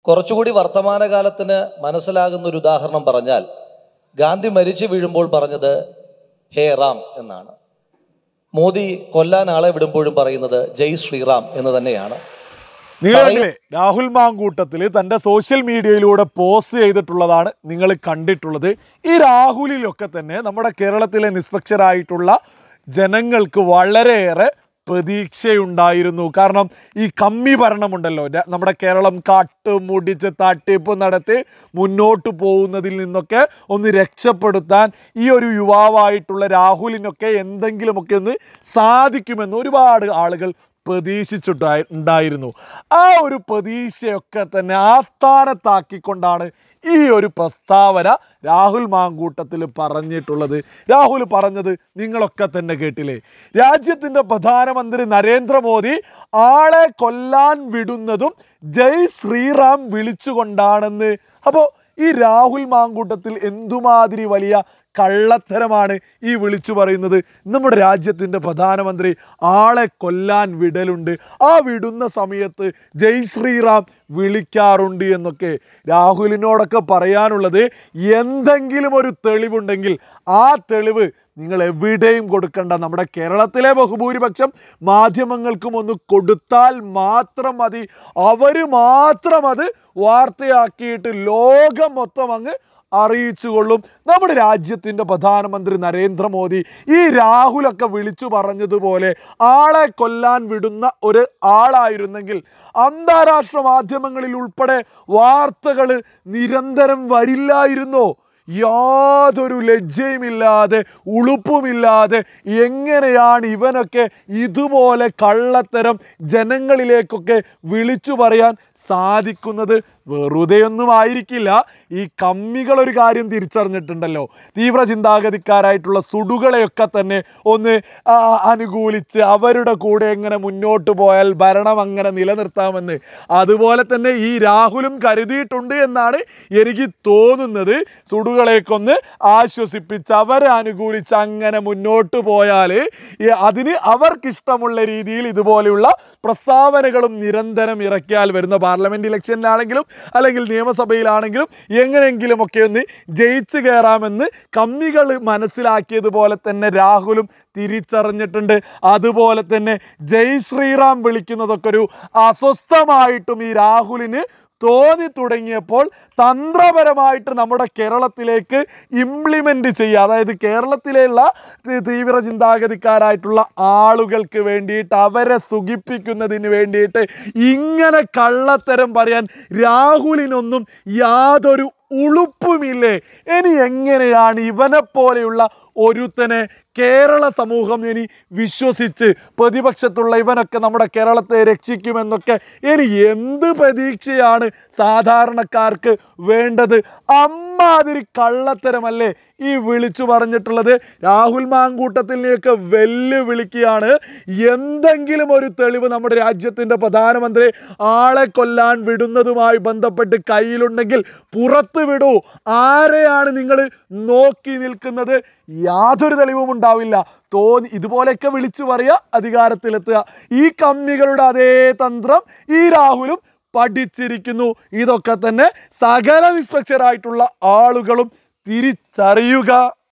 കുറച്ചുകൂടി വർത്തമാനകാലത്തിന് മനസ്സിലാകുന്ന ഒരു ഉദാഹരണം പറഞ്ഞാൽ, ഗാന്ധി മരിച്ചു വീഴുമ്പോൾ പറഞ്ഞത് ഹേ റാം എന്നാണ്. മോദി കൊല്ലാൻ ആളെ വിടുമ്പോഴും പറയുന്നത് ജയ് ശ്രീറാം എന്ന് തന്നെയാണ്. നിങ്ങളെ രാഹുൽ മാങ്കൂട്ടത്തിൽ തൻ്റെ സോഷ്യൽ മീഡിയയിലൂടെ പോസ്റ്റ് ചെയ്തിട്ടുള്ളതാണ് നിങ്ങൾ കണ്ടിട്ടുള്ളത്. ഈ രാഹുലിലൊക്കെ തന്നെ നമ്മുടെ കേരളത്തിലെ നിഷ്പക്ഷരായിട്ടുള്ള ജനങ്ങൾക്ക് വളരെയേറെ പ്രതീക്ഷയുണ്ടായിരുന്നു. കാരണം ഈ കമ്മി ഭരണമുണ്ടല്ലോ, നമ്മുടെ കേരളം കാട്ടുമുടിച്ച് തട്ടിപ്പ് നടത്തി മുന്നോട്ട് പോകുന്നതിൽ നിന്നൊക്കെ ഒന്ന് രക്ഷപ്പെടുത്താൻ ഈ ഒരു യുവാവായിട്ടുള്ള രാഹുലിനൊക്കെ എന്തെങ്കിലുമൊക്കെ ഒന്ന് സാധിക്കുമെന്ന് ഒരുപാട് ആളുകൾ പ്രതീക്ഷിച്ചിട്ടുണ്ടായിരുന്നു. ആ ഒരു പ്രതീക്ഷയൊക്കെ തന്നെ ആസ്ഥാനത്താക്കിക്കൊണ്ടാണ് ഈ ഒരു പ്രസ്താവന രാഹുൽ മാങ്കൂട്ടത്തിൽ പറഞ്ഞിട്ടുള്ളത്. രാഹുൽ പറഞ്ഞത് നിങ്ങളൊക്കെ തന്നെ കേട്ടില്ലേ? രാജ്യത്തിൻ്റെ പ്രധാനമന്ത്രി നരേന്ദ്രമോദി ആളെ കൊല്ലാൻ വിടുന്നതും ജയ് ശ്രീറാം വിളിച്ചുകൊണ്ടാണെന്ന്. അപ്പോൾ ഈ രാഹുൽ മാങ്കൂട്ടത്തിൽ എന്തുമാതിരി വലിയ കള്ളത്തരമാണ് ഈ വിളിച്ചു പറയുന്നത്. നമ്മുടെ രാജ്യത്തിൻ്റെ പ്രധാനമന്ത്രി ആളെ കൊല്ലാൻ വിടലുണ്ട്, ആ വിടുന്ന സമയത്ത് ജയ് ശ്രീറാം വിളിക്കാറുണ്ട് എന്നൊക്കെ. രാഹുലിനോടൊക്കെ പറയാനുള്ളത്, എന്തെങ്കിലും ഒരു തെളിവുണ്ടെങ്കിൽ ആ തെളിവ് നിങ്ങൾ എവിടെയും കൊടുക്കണ്ട, നമ്മുടെ കേരളത്തിലെ ബഹുഭൂരിപക്ഷം മാധ്യമങ്ങൾക്കും ഒന്ന് കൊടുത്താൽ മാത്രം മതി. അവർ മാത്രം അത് വാർത്തയാക്കിയിട്ട് ലോകം മൊത്തം അങ്ങ് അറിയിച്ചുകൊള്ളും. നമ്മുടെ രാജ്യത്തിൻ്റെ പ്രധാനമന്ത്രി നരേന്ദ്രമോദി ഈ രാഹുലൊക്കെ വിളിച്ചു പറഞ്ഞതുപോലെ ആളെ കൊല്ലാൻ വിടുന്ന ഒരു ആളായിരുന്നെങ്കിൽ അന്താരാഷ്ട്ര മാധ്യമങ്ങളിൽ ഉൾപ്പെടെ വാർത്തകൾ നിരന്തരം വരില്ലായിരുന്നോ? യാതൊരു ലജ്ജയുമില്ലാതെ ഉളുപ്പുമില്ലാതെ എങ്ങനെയാണ് ഇവനൊക്കെ ഇതുപോലെ കള്ളത്തരം ജനങ്ങളിലേക്കൊക്കെ വിളിച്ചു പറയാൻ സാധിക്കുന്നത്? വെറുതെയൊന്നും ആയിരിക്കില്ല. ഈ കമ്മികളൊരു കാര്യം തിരിച്ചറിഞ്ഞിട്ടുണ്ടല്ലോ, തീവ്ര ചിന്താഗതിക്കാരായിട്ടുള്ള സുഡുകളെയൊക്കെ തന്നെ ഒന്ന് അനുകൂലിച്ച് അവരുടെ കൂടെ എങ്ങനെ മുന്നോട്ട് പോയാൽ ഭരണം അങ്ങനെ നിലനിർത്താമെന്ന്. അതുപോലെ തന്നെ ഈ രാഹുലും കരുതിയിട്ടുണ്ട് എന്നാണ് എനിക്ക് തോന്നുന്നത്. സുഡുകളെയൊക്കൊന്ന് ആശ്വസിപ്പിച്ച് അവരെ അനുകൂലിച്ച് അങ്ങനെ മുന്നോട്ട് പോയാൽ അതിന് അവർക്കിഷ്ടമുള്ള രീതിയിൽ ഇതുപോലെയുള്ള പ്രസ്താവനകളും നിരന്തരം ഇറക്കിയാൽ വരുന്ന പാർലമെൻറ്റ് ഇലക്ഷനിലാണെങ്കിലും അല്ലെങ്കിൽ നിയമസഭയിലാണെങ്കിലും എങ്ങനെയെങ്കിലുമൊക്കെ ഒന്ന് ജയിച്ചു കയറാമെന്ന് കമ്മികൾ മനസ്സിലാക്കിയതുപോലെ തന്നെ രാഹുലും തിരിച്ചറിഞ്ഞിട്ടുണ്ട്. അതുപോലെ തന്നെ ജയ് ശ്രീറാം വിളിക്കുന്നതൊക്കെ ഒരു അസ്വസ്ഥമായിട്ടും ഈ രാഹുലിന് തോന്നി തുടങ്ങിയപ്പോൾ തന്ത്രപരമായിട്ട് നമ്മുടെ കേരളത്തിലേക്ക് ഇംപ്ലിമെൻ്റ് ചെയ്യുക, അതായത് കേരളത്തിലുള്ള തീവ്ര ചിന്താഗതിക്കാരായിട്ടുള്ള ആളുകൾക്ക് വേണ്ടിയിട്ട് അവരെ സുഖിപ്പിക്കുന്നതിന് വേണ്ടിയിട്ട് ഇങ്ങനെ കള്ളത്തരം പറയാൻ രാഹുലിനൊന്നും യാതൊരു ഉളുപ്പുമില്ലേ? ഇനി എങ്ങനെയാണ് ഇവനെപ്പോലെയുള്ള ഒരുത്തനെ കേരള സമൂഹം ഇനി വിശ്വസിച്ച് പ്രതിപക്ഷത്തുള്ള ഇവനൊക്കെ നമ്മുടെ കേരളത്തെ രക്ഷിക്കുമെന്നൊക്കെ ഇനി എന്ത് പ്രതീക്ഷയാണ് സാധാരണക്കാർക്ക് വേണ്ടത്? അമ്മാതിരി കള്ളത്തരമല്ലേ ഈ വിളിച്ചു പറഞ്ഞിട്ടുള്ളത്? രാഹുൽ മാങ്കൂട്ടത്തിനെയൊക്കെ വെല്ലുവിളിക്കുകയാണ്. എന്തെങ്കിലും ഒരു തെളിവ് നമ്മുടെ രാജ്യത്തിൻ്റെ പ്രധാനമന്ത്രി ആളെ കൊല്ലാൻ വിടുന്നതുമായി ബന്ധപ്പെട്ട് കയ്യിലുണ്ടെങ്കിൽ പുറത്ത് വിടൂ. ആരെയാണ് നിങ്ങൾ നോക്കി നിൽക്കുന്നത്? യാതൊരു തെളിവും ഉണ്ടാവില്ല. ഇതുപോലെയൊക്കെ വിളിച്ചു പറയുക, അധികാരത്തിലെത്തുക. ഈ കമ്മികളുടെ അതേ തന്ത്രം ഈ രാഹുലും പഠിച്ചിരിക്കുന്നു. ഇതൊക്കെ തന്നെ സകല നിഷ്പക്ഷരായിട്ടുള്ള ആളുകളും തിരിച്ചറിയുക.